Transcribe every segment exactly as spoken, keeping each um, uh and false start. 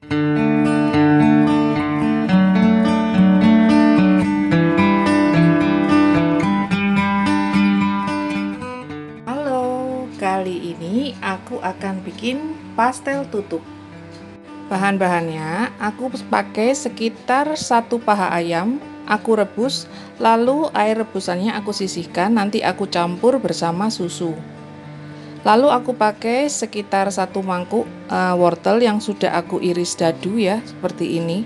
Halo, kali ini aku akan bikin pastel tutuk. Bahan-bahannya aku pakai sekitar satu paha ayam, aku rebus, lalu air rebusannya aku sisihkan, nanti aku campur bersama susu. Lalu aku pakai sekitar satu mangkuk uh, wortel yang sudah aku iris dadu ya, seperti ini.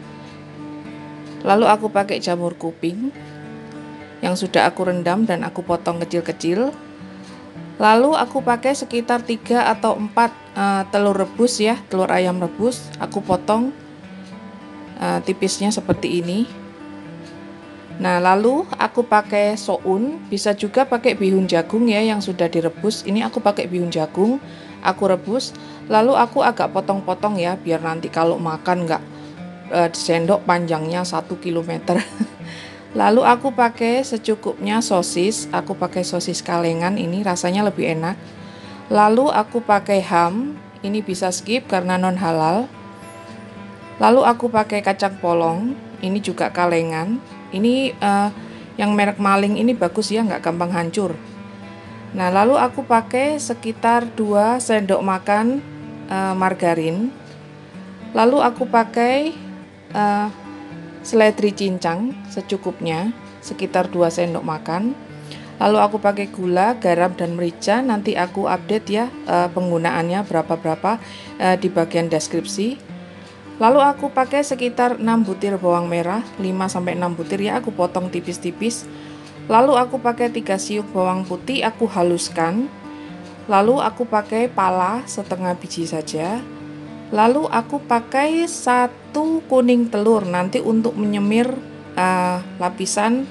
Lalu aku pakai jamur kuping yang sudah aku rendam dan aku potong kecil-kecil. Lalu aku pakai sekitar tiga atau empat uh, telur rebus ya, telur ayam rebus. Aku potong uh, tipisnya seperti ini. Nah, lalu aku pakai soun, bisa juga pakai bihun jagung ya yang sudah direbus. Ini aku pakai bihun jagung, aku rebus. Lalu aku agak potong-potong ya, biar nanti kalau makan nggak uh, sendok panjangnya satu kilometer. Lalu aku pakai secukupnya sosis, aku pakai sosis kalengan, ini rasanya lebih enak. Lalu aku pakai ham, ini bisa skip karena non halal. Lalu aku pakai kacang polong, ini juga kalengan. Ini uh, yang merek Maling ini bagus ya, nggak gampang hancur. Nah, lalu aku pakai sekitar dua sendok makan uh, margarin. Lalu aku pakai uh, seledri cincang secukupnya, sekitar dua sendok makan. Lalu aku pakai gula, garam, dan merica. Nanti aku update ya uh, penggunaannya berapa-berapa uh, di bagian deskripsi. Lalu aku pakai sekitar enam butir bawang merah, lima sampai enam butir ya, aku potong tipis-tipis. Lalu aku pakai tiga siung bawang putih, aku haluskan. Lalu aku pakai pala setengah biji saja. Lalu aku pakai satu kuning telur nanti untuk menyemir uh, lapisan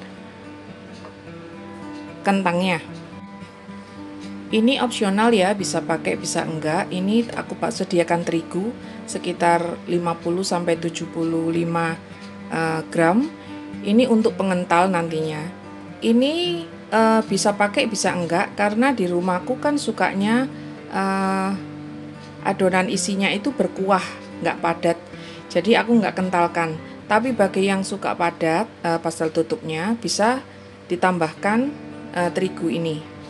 kentangnya. Ini opsional ya, bisa pakai bisa enggak. Ini aku pak sediakan terigu sekitar lima puluh sampai tujuh puluh lima uh, gram. Ini untuk pengental nantinya. Ini uh, bisa pakai bisa enggak karena di rumahku kan sukanya uh, adonan isinya itu berkuah, nggak padat. Jadi aku nggak kentalkan. Tapi bagi yang suka padat, uh, pastel tutupnya bisa ditambahkan uh, terigu ini.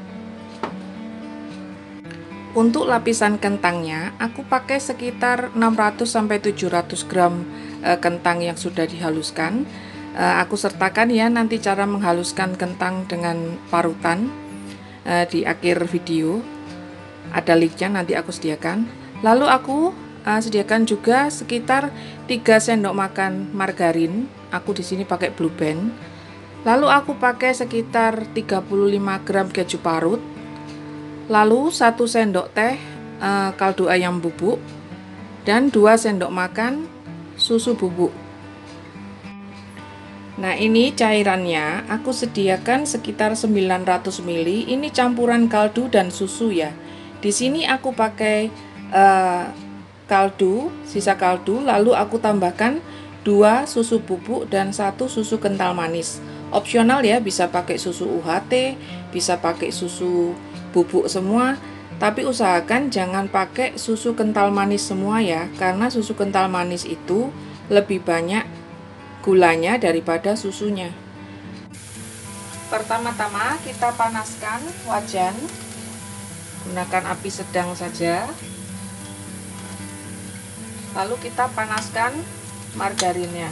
Untuk lapisan kentangnya, aku pakai sekitar enam ratus sampai tujuh ratus gram e, kentang yang sudah dihaluskan. E, aku sertakan ya nanti cara menghaluskan kentang dengan parutan e, di akhir video. Ada linknya, nanti aku sediakan. Lalu aku e, sediakan juga sekitar tiga sendok makan margarin. Aku di sini pakai Blue Band. Lalu aku pakai sekitar tiga puluh lima gram keju parut. Lalu satu sendok teh e, kaldu ayam bubuk dan dua sendok makan susu bubuk. Nah, ini cairannya aku sediakan sekitar sembilan ratus mililiter. Ini campuran kaldu dan susu ya. Di sini aku pakai e, kaldu, sisa kaldu, lalu aku tambahkan dua susu bubuk dan satu susu kental manis. Opsional ya, bisa pakai susu U H T, bisa pakai susu bubuk semua, tapi usahakan jangan pakai susu kental manis semua ya, karena susu kental manis itu lebih banyak gulanya daripada susunya. Pertama-tama kita panaskan wajan, gunakan api sedang saja. Lalu kita panaskan margarinnya.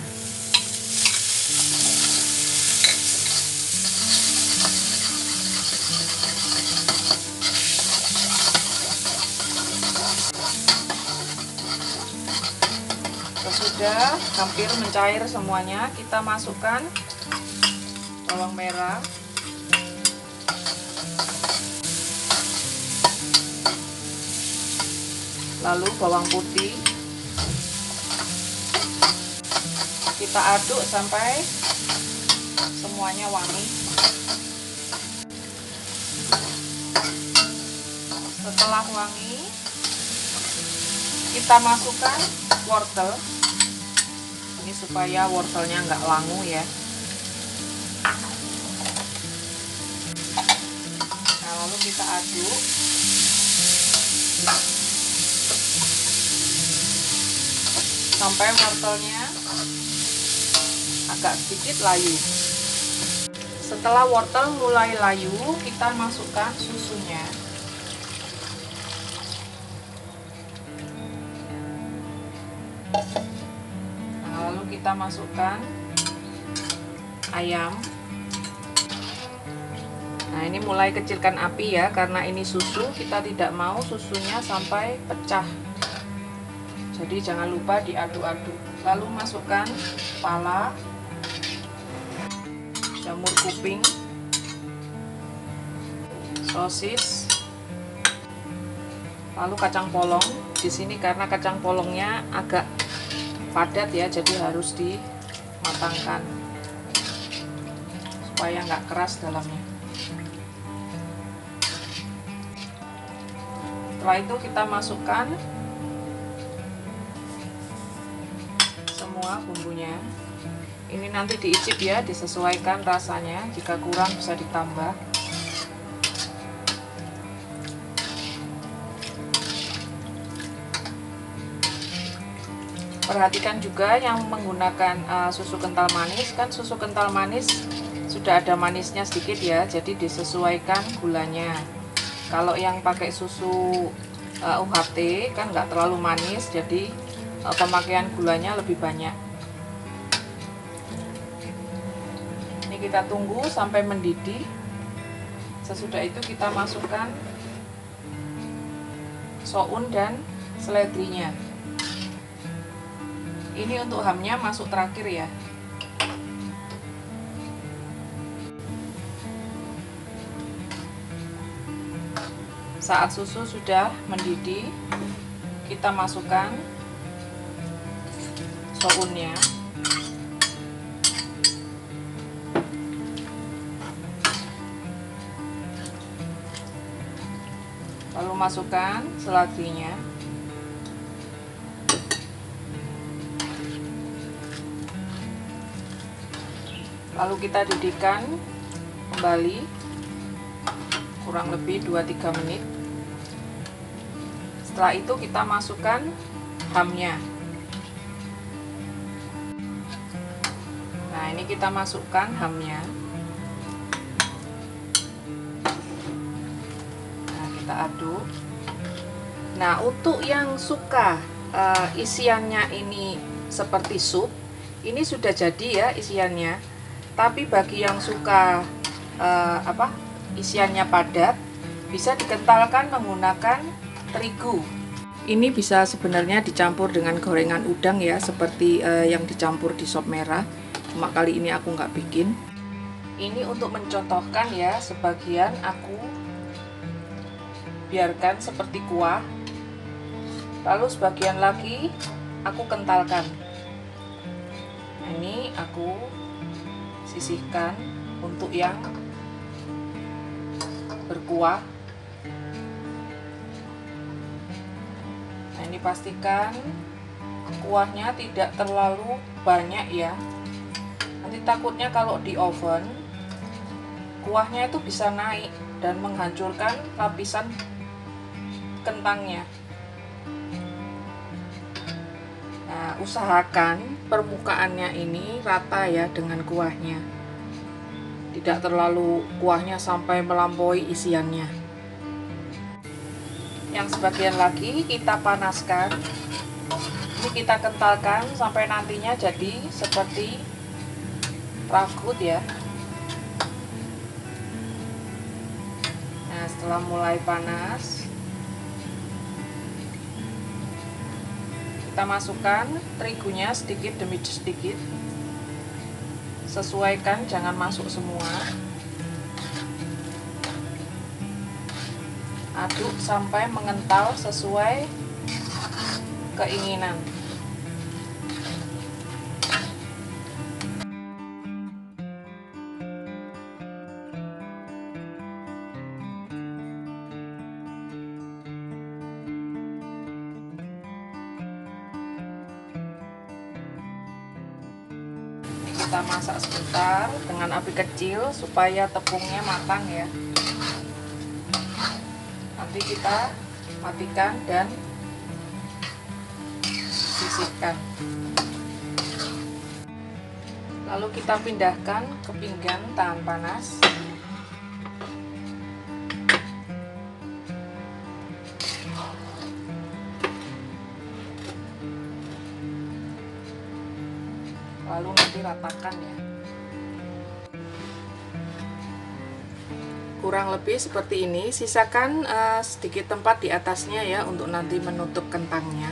Sudah hampir mencair semuanya, kita masukkan bawang merah, lalu bawang putih, kita aduk sampai semuanya wangi. Setelah wangi, kita masukkan wortel. Ini supaya wortelnya nggak langu ya. Nah, lalu kita aduk. sampai wortelnya agak sedikit layu. Setelah wortel mulai layu, kita masukkan susunya. Nah, lalu kita masukkan ayam. Nah, ini mulai kecilkan api ya, karena ini susu, kita tidak mau susunya sampai pecah. Jadi jangan lupa diaduk-aduk. Lalu masukkan pala, jamur kuping, sosis, lalu kacang polong. Di sini karena kacang polongnya agak padat ya, jadi harus dimatangkan supaya nggak keras dalamnya. Setelah itu kita masukkan semua bumbunya. Ini nanti diicip ya, disesuaikan rasanya, jika kurang bisa ditambah. Perhatikan juga yang menggunakan uh, susu kental manis, kan susu kental manis sudah ada manisnya sedikit ya, jadi disesuaikan gulanya. Kalau yang pakai susu uh, U H T kan nggak terlalu manis, jadi uh, pemakaian gulanya lebih banyak. Ini kita tunggu sampai mendidih. Sesudah itu kita masukkan soun dan seledrinya. Ini untuk hamnya masuk terakhir ya. Saat susu sudah mendidih, kita masukkan sounnya. Lalu masukkan seledrinya. Lalu kita didihkan kembali kurang lebih dua tiga menit. Setelah itu kita masukkan hamnya. Nah, ini kita masukkan hamnya. Nah, kita aduk. Nah, untuk yang suka uh, isiannya ini seperti sup, ini sudah jadi ya isiannya. Tapi bagi yang suka uh, apa isiannya padat, bisa dikentalkan menggunakan terigu. Ini bisa sebenarnya dicampur dengan gorengan udang ya, seperti uh, yang dicampur di sop merah. Cuma kali ini aku nggak bikin. Ini untuk mencontohkan ya, sebagian aku biarkan seperti kuah, lalu sebagian lagi aku kentalkan. Nah, ini aku sisihkan untuk yang berkuah. Nah, ini pastikan kuahnya tidak terlalu banyak ya, nanti takutnya kalau di oven kuahnya itu bisa naik dan menghancurkan lapisan kentangnya. Nah, usahakan permukaannya ini rata ya dengan kuahnya, tidak terlalu kuahnya sampai melampaui isiannya. Yang sebagian lagi kita panaskan, ini kita kentalkan sampai nantinya jadi seperti ragut ya. Nah, setelah mulai panas, kita masukkan terigunya sedikit demi sedikit. Sesuaikan, jangan masuk semua. Aduk sampai mengental sesuai keinginan. Kita masak sebentar dengan api kecil supaya tepungnya matang ya. Nanti kita matikan dan bersihkan. Lalu kita pindahkan ke pinggan tahan panas. Lalu nanti ratakan ya. Kurang lebih seperti ini, sisakan uh, sedikit tempat di atasnya ya untuk nanti menutup kentangnya.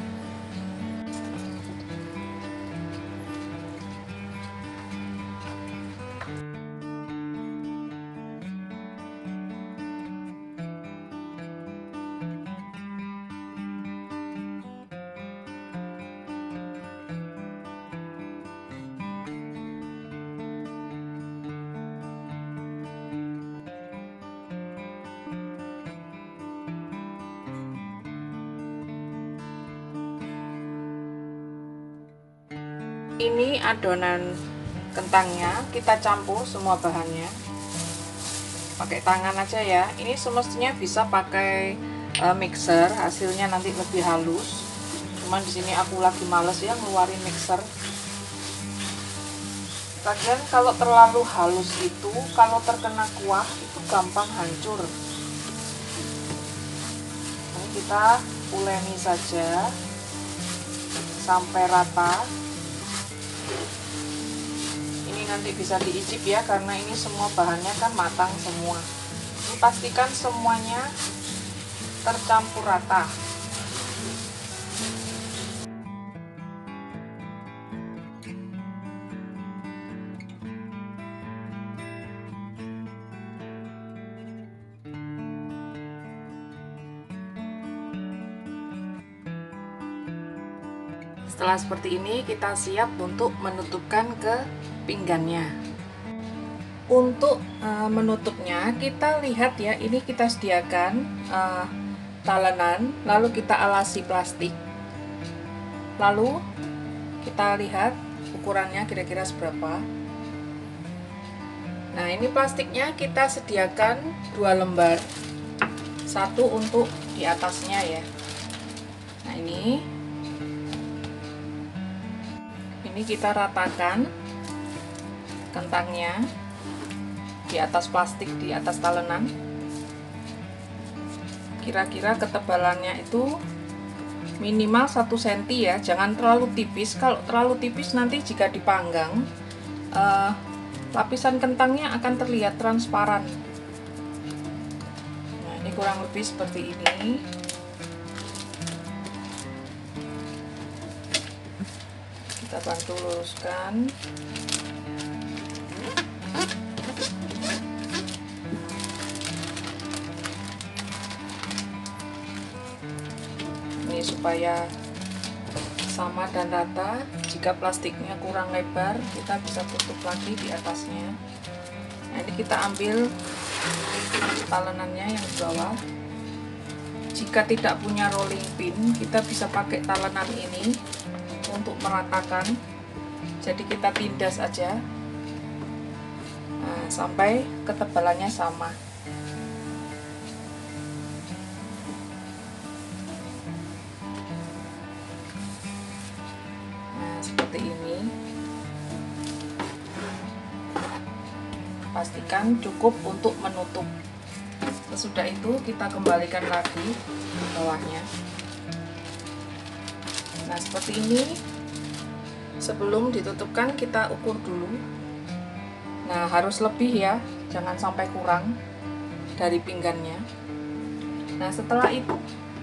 Ini adonan kentangnya, kita campur semua bahannya pakai tangan aja ya. Ini semestinya bisa pakai uh, mixer, hasilnya nanti lebih halus. Cuman di sini aku lagi males ya ngeluarin mixer. Lagian kalau terlalu halus itu, kalau terkena kuah itu gampang hancur. Ini kita uleni saja sampai rata. Ini nanti bisa diicip ya, karena ini semua bahannya kan matang semua. Ini pastikan semuanya tercampur rata. Setelah seperti ini, kita siap untuk menutupkan ke pinggannya. Untuk uh, menutupnya, kita lihat ya, ini kita sediakan uh, talenan, lalu kita alasi plastik. Lalu kita lihat ukurannya kira-kira seberapa. Nah, ini plastiknya kita sediakan dua lembar, satu untuk di atasnya ya. Nah, ini ini kita ratakan kentangnya di atas plastik, di atas talenan. Kira-kira ketebalannya itu minimal satu senti ya, jangan terlalu tipis. Kalau terlalu tipis nanti jika dipanggang uh, lapisan kentangnya akan terlihat transparan. Nah, ini kurang lebih seperti ini. Kita bantu luruskan. Ini supaya sama dan rata. Jika plastiknya kurang lebar, kita bisa tutup lagi di atasnya. Nah, ini kita ambil talenannya yang di bawah. Jika tidak punya rolling pin, kita bisa pakai talenan ini untuk meratakan. Jadi kita tindas aja, nah, sampai ketebalannya sama. Nah, seperti ini. Pastikan cukup untuk menutup. Sesudah itu kita kembalikan lagi bawahnya. Nah, seperti ini. Sebelum ditutupkan kita ukur dulu. Nah, harus lebih ya, jangan sampai kurang dari pinggannya. Nah, setelah itu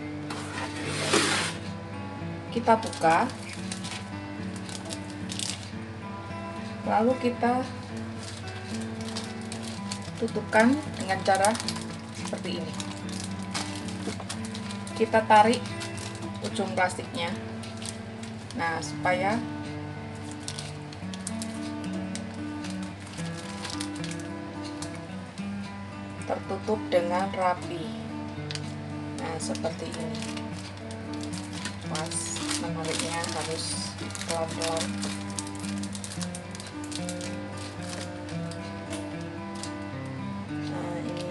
kita buka, lalu kita tutupkan dengan cara seperti ini. Kita tarik ujung plastiknya, nah supaya tertutup dengan rapi. Nah, seperti ini. Pas menariknya harus pelan-pelan. Nah, ini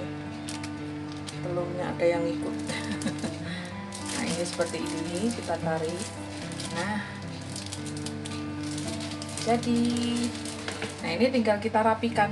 telurnya ada yang ikut. Nah, ini seperti ini kita tarik. Nah, jadi, nah ini tinggal kita rapikan.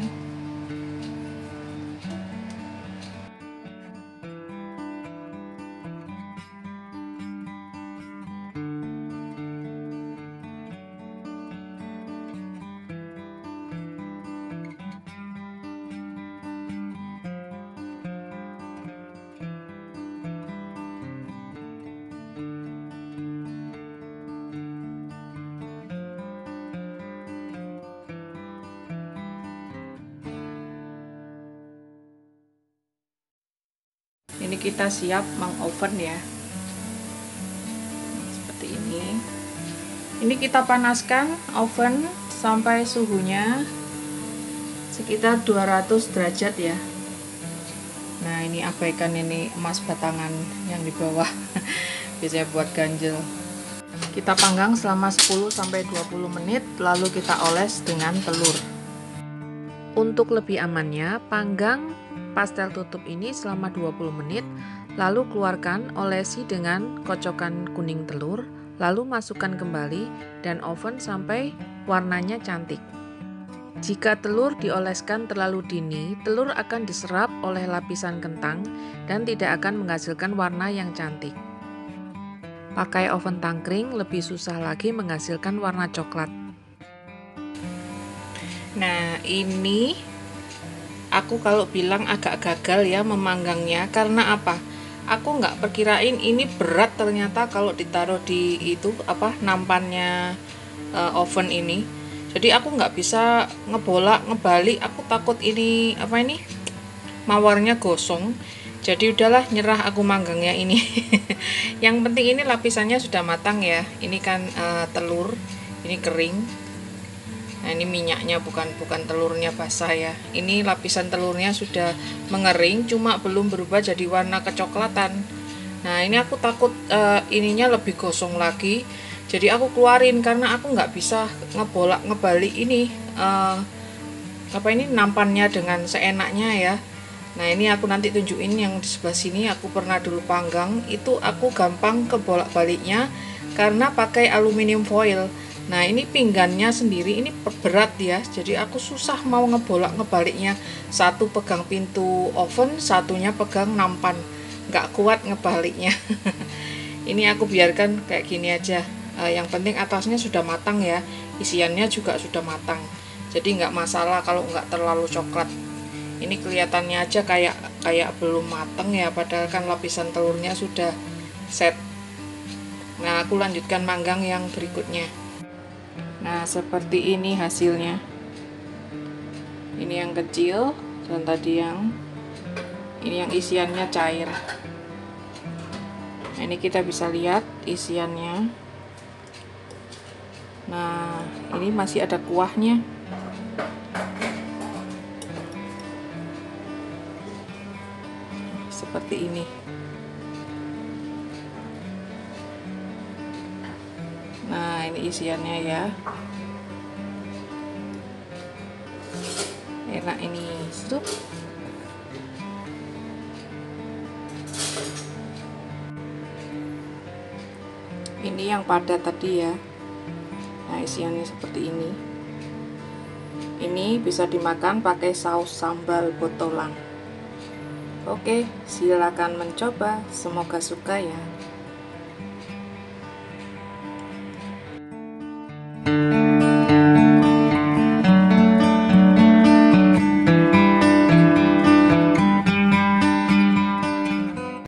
Ini kita siap mengoven ya, seperti ini. Ini kita panaskan oven sampai suhunya sekitar dua ratus derajat ya. Nah, ini abaikan ini emas batangan yang di bawah biasanya buat ganjel. Kita panggang selama sepuluh sampai dua puluh menit, lalu kita oles dengan telur. Untuk lebih amannya, panggang pastel tutup ini selama dua puluh menit, lalu keluarkan, olesi dengan kocokan kuning telur, lalu masukkan kembali dan oven sampai warnanya cantik. Jika telur dioleskan terlalu dini, telur akan diserap oleh lapisan kentang dan tidak akan menghasilkan warna yang cantik. Pakai oven tangkring lebih susah lagi menghasilkan warna coklat. Nah, ini aku kalau bilang agak gagal ya memanggangnya, karena apa? Aku nggak perkirain ini berat ternyata kalau ditaruh di itu apa nampannya uh, oven ini. Jadi aku nggak bisa ngebolak ngebalik. Aku takut ini apa ini mawarnya gosong. Jadi udahlah, nyerah aku manggangnya ini. Yang penting ini lapisannya sudah matang ya. Ini kan uh, telur, ini kering. Nah, ini minyaknya, bukan bukan telurnya basah ya. Ini lapisan telurnya sudah mengering, cuma belum berubah jadi warna kecoklatan. Nah, ini aku takut uh, ininya lebih gosong lagi. Jadi aku keluarin karena aku nggak bisa ngebolak ngebalik ini uh, apa ini nampannya dengan seenaknya ya. Nah, ini aku nanti tunjukin yang di sebelah sini. Aku pernah dulu panggang, itu aku gampang kebolak baliknya karena pakai aluminium foil. Nah, ini pinggannya sendiri ini berat ya, jadi aku susah mau ngebolak ngebaliknya. Satu pegang pintu oven, satunya pegang nampan, nggak kuat ngebaliknya. Ini aku biarkan kayak gini aja. E, yang penting atasnya sudah matang ya, isiannya juga sudah matang, jadi nggak masalah kalau nggak terlalu coklat. Ini kelihatannya aja kayak kayak belum matang ya, padahal kan lapisan telurnya sudah set. Nah, aku lanjutkan manggang yang berikutnya. Nah, seperti ini hasilnya. Ini yang kecil dan tadi yang ini yang isiannya cair. Nah, ini kita bisa lihat isiannya. Nah, ini masih ada kuahnya. Seperti ini. Nah, ini isiannya ya. Enak ini, sup. Ini yang padat tadi ya. Nah, isiannya seperti ini. Ini bisa dimakan pakai saus sambal botolan. Oke, silakan mencoba. Semoga suka ya.